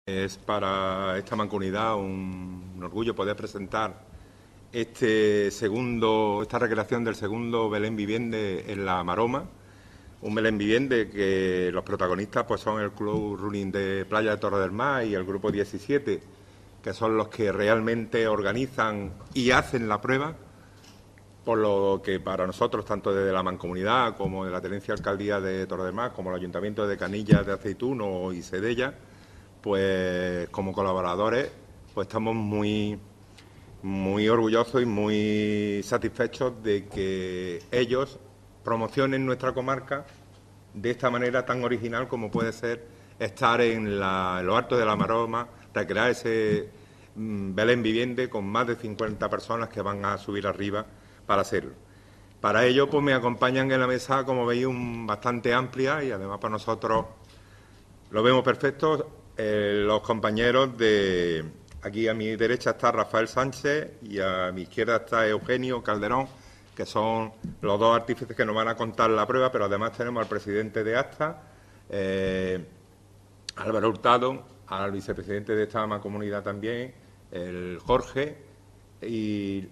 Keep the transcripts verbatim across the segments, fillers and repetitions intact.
Es para esta mancomunidad un, un orgullo poder presentar este segundo, esta recreación del segundo Belén Viviente en la Maroma, un Belén Viviente que los protagonistas pues son el Club Running de Playa de Torre del Mar y el Grupo diecisiete, que son los que realmente organizan y hacen la prueba, por lo que para nosotros, tanto desde la Mancomunidad como de la Tenencia Alcaldía de Torre del Mar, como el Ayuntamiento de Canillas de Aceituno y Sedella, pues como colaboradores, pues estamos muy, muy orgullosos y muy satisfechos de que ellos promocionen nuestra comarca de esta manera tan original como puede ser estar en, la, en lo alto de la Maroma, recrear ese mmm, Belén Viviente con más de cincuenta personas que van a subir arriba para hacerlo. Para ello, pues me acompañan en la mesa, como veis, un, bastante amplia y además para nosotros lo vemos perfecto. Eh, los compañeros de... Aquí a mi derecha está Rafael Sánchez y a mi izquierda está Eugenio Calderón, que son los dos artífices que nos van a contar la prueba, pero además tenemos al presidente de ASTA, eh, Álvaro Hurtado, al vicepresidente de esta mancomunidad también, el Jorge, y,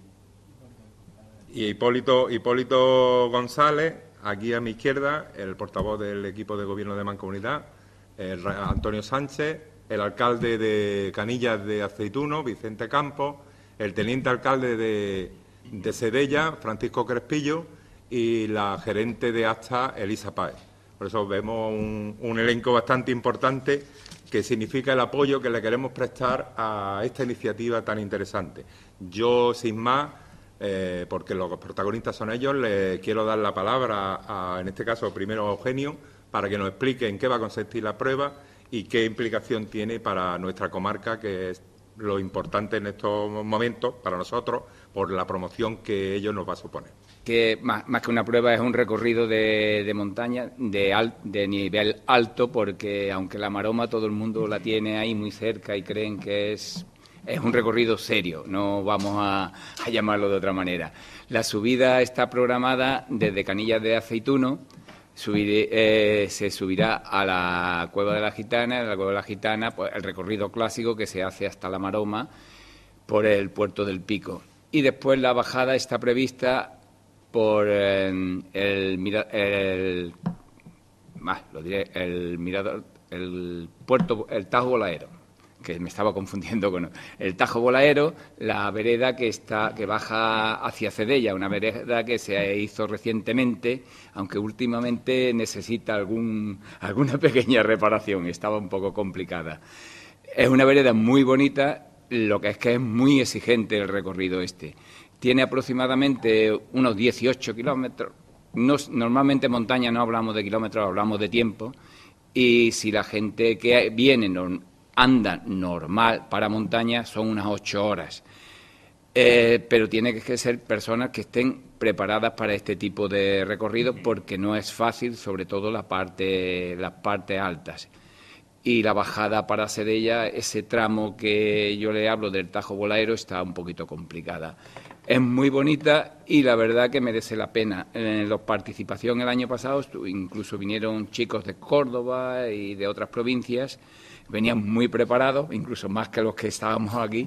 y Hipólito, Hipólito González, aquí a mi izquierda, el portavoz del equipo de gobierno de mancomunidad, el Antonio Sánchez, el alcalde de Canillas de Aceituno, Vicente Campos, el teniente alcalde de, de Sedella, Francisco Crespillo, y la gerente de ASTA, Elisa Páez. Por eso vemos un, un elenco bastante importante que significa el apoyo que le queremos prestar a esta iniciativa tan interesante. Yo, sin más, eh, porque los protagonistas son ellos, les quiero dar la palabra, a, en este caso, primero a Eugenio, para que nos explique en qué va a consistir la prueba y qué implicación tiene para nuestra comarca, que es lo importante en estos momentos para nosotros, por la promoción que ello nos va a suponer. Que más, más que una prueba es un recorrido de, de montaña de, al, de nivel alto, porque aunque la Maroma todo el mundo la tiene ahí muy cerca y creen que es, es un recorrido serio, no vamos a, a llamarlo de otra manera. La subida está programada desde Canillas de Aceituno. Subir, eh, se subirá a la Cueva de la Gitana, en la Cueva de la Gitana, pues el recorrido clásico que se hace hasta la Maroma por el Puerto del Pico. Y después la bajada está prevista por eh, el, el, más, lo diré, el mirador, el puerto, el Tajo Bolaero, que me estaba confundiendo con el Tajo Bolaero, la vereda que está que baja hacia Sedella, una vereda que se hizo recientemente, aunque últimamente necesita algún, alguna pequeña reparación, estaba un poco complicada. Es una vereda muy bonita, lo que es que es muy exigente el recorrido este. Tiene aproximadamente unos dieciocho kilómetros. No, normalmente en montaña no hablamos de kilómetros, hablamos de tiempo, y si la gente que viene no, anda normal para montaña son unas ocho horas, eh, pero tiene que ser personas que estén preparadas para este tipo de recorrido, porque no es fácil, sobre todo la parte, las partes altas. Y la bajada para Sedella, ese tramo que yo le hablo del Tajo Bolaero, está un poquito complicada. Es muy bonita y la verdad que merece la pena. En la participación el año pasado incluso vinieron chicos de Córdoba y de otras provincias, venían muy preparados, incluso más que los que estábamos aquí,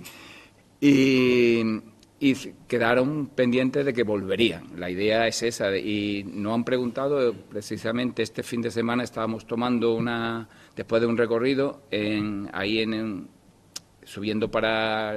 y, y quedaron pendientes de que volverían. La idea es esa, y nos han preguntado, precisamente este fin de semana estábamos tomando una, después de un recorrido, en, ahí en, en subiendo para,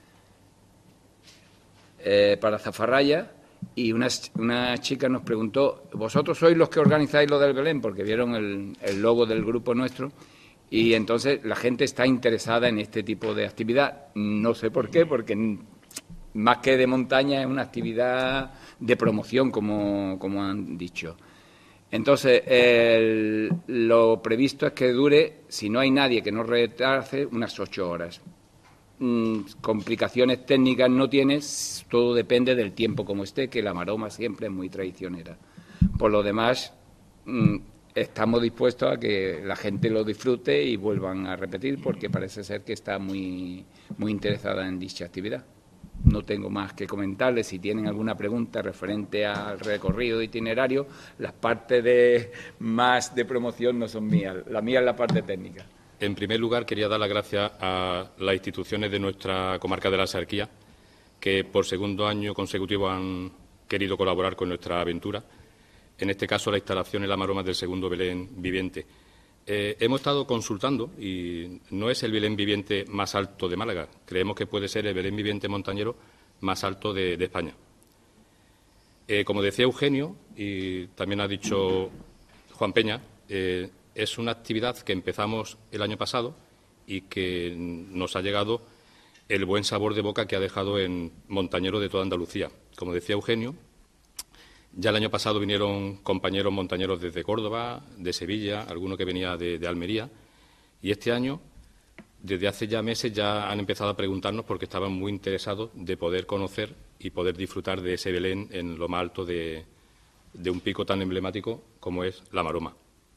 eh, para Zafarraya, y una, una chica nos preguntó, ¿vosotros sois los que organizáis lo del Belén? Porque vieron el, el logo del grupo nuestro. Y entonces la gente está interesada en este tipo de actividad. No sé por qué, porque más que de montaña es una actividad de promoción, como, como han dicho. Entonces, el, lo previsto es que dure, si no hay nadie que nos retrase, unas ocho horas. Mm, complicaciones técnicas no tiene, todo depende del tiempo como esté, que la Maroma siempre es muy traicionera. Por lo demás, mm, estamos dispuestos a que la gente lo disfrute y vuelvan a repetir, porque parece ser que está muy, muy interesada en dicha actividad. No tengo más que comentarles. Si tienen alguna pregunta referente al recorrido itinerario, las partes de, más de promoción no son mías. La mía es la parte técnica. En primer lugar, quería dar las gracias a las instituciones de nuestra comarca de la Axarquía, que por segundo año consecutivo han querido colaborar con nuestra aventura. En este caso, la instalación en la Maroma del segundo Belén viviente. Eh, hemos estado consultando y no es el Belén viviente más alto de Málaga. Creemos que puede ser el Belén viviente montañero más alto de, de España. Eh, como decía Eugenio, y también ha dicho Juan Peña, eh, es una actividad que empezamos el año pasado y que nos ha llegado el buen sabor de boca que ha dejado en montañeros de toda Andalucía. Como decía Eugenio, ya el año pasado vinieron compañeros montañeros desde Córdoba, de Sevilla, alguno que venía de, de Almería, y este año, desde hace ya meses, ya han empezado a preguntarnos porque estaban muy interesados de poder conocer y poder disfrutar de ese Belén en lo más alto de, de un pico tan emblemático como es la Maroma.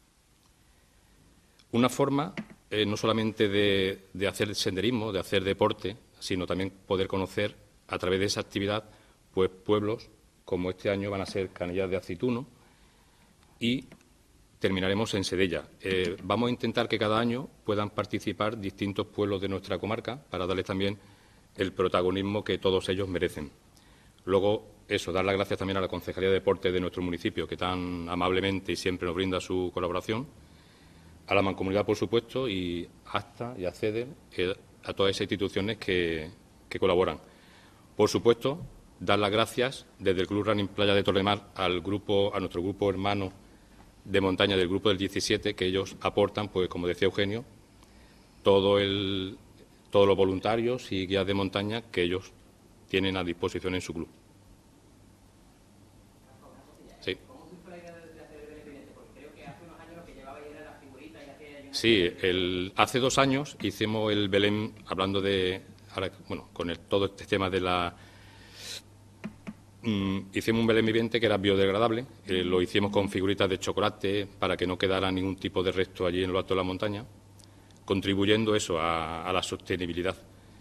Una forma eh, no solamente de, de hacer senderismo, de hacer deporte, sino también poder conocer a través de esa actividad pues pueblos como este año van a ser Canillas de Aceituno y terminaremos en Sedella. Eh, vamos a intentar que cada año puedan participar distintos pueblos de nuestra comarca para darles también el protagonismo que todos ellos merecen. Luego, eso, dar las gracias también a la Concejalía de Deportes de nuestro municipio, que tan amablemente y siempre nos brinda su colaboración, a la Mancomunidad, por supuesto, y ASTA y ACEDER, eh, a todas esas instituciones que, que colaboran. Por supuesto, dar las gracias desde el Club Running Playa de Torremar al grupo, a nuestro grupo hermano de montaña del grupo del diecisiete, que ellos aportan, pues como decía Eugenio, todo el, todos los voluntarios y guías de montaña que ellos tienen a disposición en su club. Sí. Sí, el, hace dos años hicimos el Belén, hablando de, ahora, bueno, con el, todo este tema de la... Mm, hicimos un Belén viviente que era biodegradable, eh, lo hicimos con figuritas de chocolate para que no quedara ningún tipo de resto allí en lo alto de la montaña, contribuyendo eso a, a la sostenibilidad.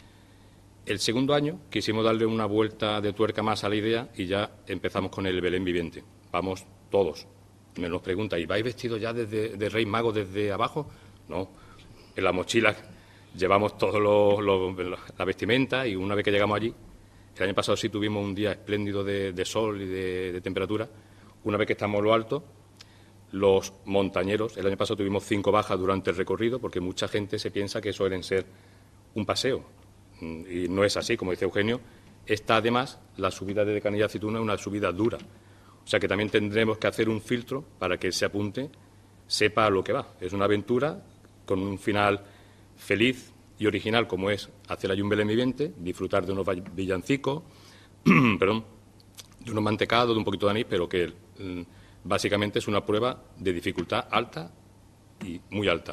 El segundo año quisimos darle una vuelta de tuerca más a la idea y ya empezamos con el Belén viviente. Vamos todos. Me nos pregunta, ¿y vais vestidos ya desde, de Rey Mago desde abajo? No, en la mochila llevamos todos los, los, la vestimenta y una vez que llegamos allí, el año pasado sí tuvimos un día espléndido de, de sol y de, de temperatura. Una vez que estamos en lo alto, los montañeros, el año pasado tuvimos cinco bajas durante el recorrido porque mucha gente se piensa que suelen ser un paseo y no es así, como dice Eugenio. Está además la subida de Canillas de Aceituno, una subida dura. O sea que también tendremos que hacer un filtro para que se apunte, sepa a lo que va. Es una aventura con un final feliz y original, como es hacer allí un Belén viviente, disfrutar de unos villancicos, perdón, de unos mantecados, de un poquito de anís, pero que mm, básicamente es una prueba de dificultad alta y muy alta.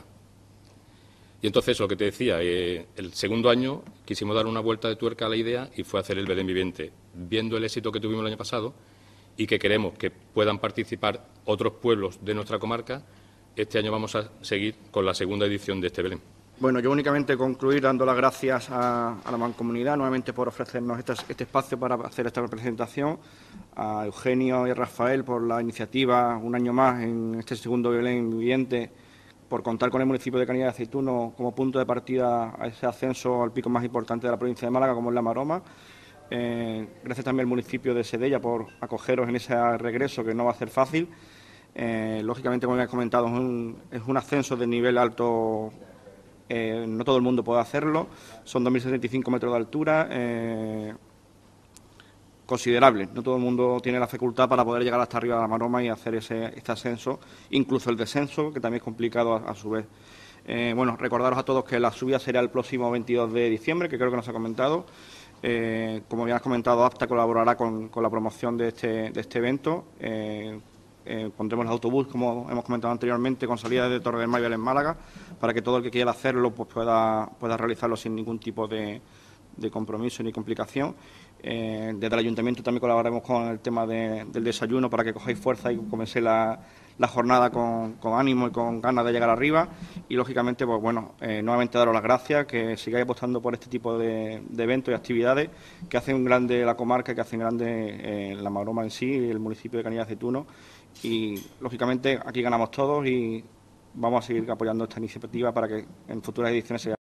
Y entonces, lo que te decía, eh, el segundo año quisimos dar una vuelta de tuerca a la idea y fue hacer el Belén viviente, viendo el éxito que tuvimos el año pasado y que queremos que puedan participar otros pueblos de nuestra comarca. Este año vamos a seguir con la segunda edición de este Belén. Bueno, yo únicamente concluir dando las gracias a, a la Mancomunidad nuevamente por ofrecernos este, este espacio para hacer esta presentación, a Eugenio y a Rafael por la iniciativa un año más en este segundo Belén viviente, por contar con el municipio de Canillas de Aceituno como punto de partida a ese ascenso al pico más importante de la provincia de Málaga, como es la Maroma. Eh, gracias también al municipio de Sedella por acogeros en ese regreso, que no va a ser fácil. Eh, lógicamente, como ya he comentado, es un, es un ascenso de nivel alto. Eh, no todo el mundo puede hacerlo, son dos mil setenta y cinco metros de altura, eh, considerable. No todo el mundo tiene la facultad para poder llegar hasta arriba de la Maroma y hacer ese, este ascenso, incluso el descenso, que también es complicado a, a su vez. Eh, bueno, recordaros a todos que la subida será el próximo veintidós de diciembre, que creo que nos ha comentado. Eh, como ya has comentado, APTA colaborará con, con la promoción de este, de este evento. Eh, Eh, pondremos el autobús, como hemos comentado anteriormente, con salida de Torre del Mar en Málaga, para que todo el que quiera hacerlo pues pueda, pueda realizarlo sin ningún tipo de, de compromiso ni complicación. Eh, desde el Ayuntamiento también colaboraremos con el tema de, del desayuno para que cojáis fuerza y comencéis la, la jornada con, con ánimo y con ganas de llegar arriba. Y, lógicamente, pues bueno, eh, nuevamente daros las gracias, que sigáis apostando por este tipo de, de eventos y actividades que hacen grande la comarca, que hacen grande eh, la Maroma en sí, el municipio de Canillas de Aceituno. Y, lógicamente, aquí ganamos todos y vamos a seguir apoyando esta iniciativa para que en futuras ediciones se